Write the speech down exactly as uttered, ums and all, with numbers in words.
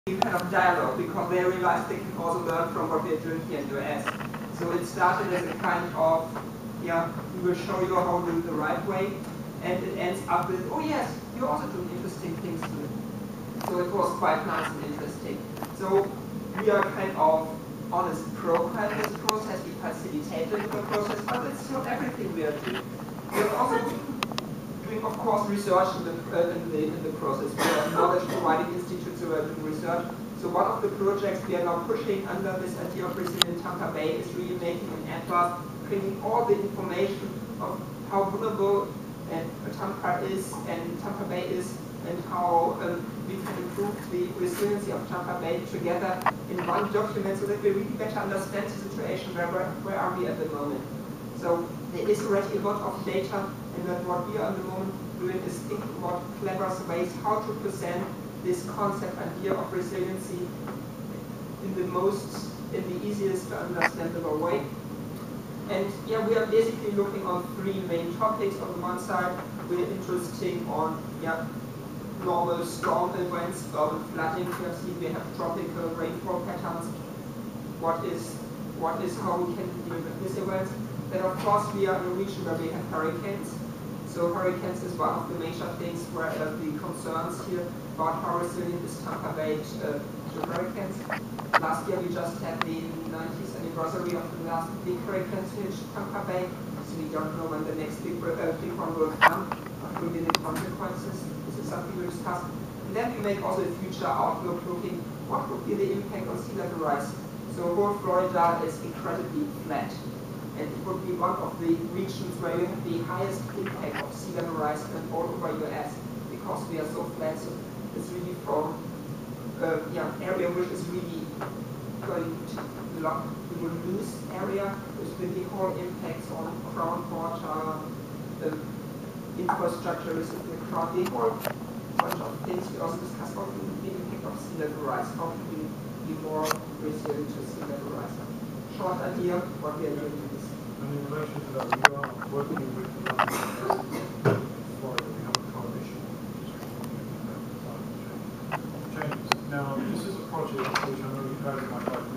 kind of dialogue, because they realize they can also learn from what we're doing here in the U S. So it started as a kind of, yeah, we will show you how to do it the right way, and it ends up with, oh yes, you also do interesting things too. So it was quite nice and interesting. So we are kind of honest pro-quite this process, we facilitated the process, but it's not everything we are doing. We are also doing, of course, research in the, uh, in the, in the process. We are knowledge providing institutes who are doing research. So one of the projects we are now pushing under this idea of resilient Tampa Bay is really making an atlas, bringing all the information of how vulnerable uh, Tampa is and Tampa Bay is, and how um, we can improve the resiliency of Tampa Bay together in one document, so that we really better understand the situation, where, where, where are we at the moment. So there is already a lot of data, and that what we are at the moment doing is thinking about clever ways how to present this concept idea of resiliency in the most, in the easiest understandable way. And yeah, we are basically looking on three main topics. On the one side, we're interested on yeah, normal storm events, urban flooding. We have seen we have tropical rainfall patterns. What is, what is how we can deal with these events? Then of course we are in a region where we have hurricanes. So hurricanes is one of the major things where uh, the concerns here about how resilient is Tampa Bay uh, to hurricanes. Last year we just had the ninetieth anniversary of the last big hurricane to hit Tampa Bay. So we don't know when the next big, uh, big one will come, what will be the consequences. This is something we discuss. And then we make also a future outlook, looking what would be the impact on sea level rise. So whole Florida is incredibly flat. And it would be one of the regions where you have the highest impact of sea level rise and all over U S, because we are so flat. So it's really from uh, yeah, area which is really going to block the loose area, which will the whole impacts on groundwater, um, infrastructure, is in the ground, the whole bunch of things. We also discuss what will be the impact of sea level rise, how can we be more resilient to sea level rise. Short idea what we are doing with this. And in relation to that, we are working with the London Florida. We have a coalition which is looking at climate change. Now, this is a project which I know you've had in my life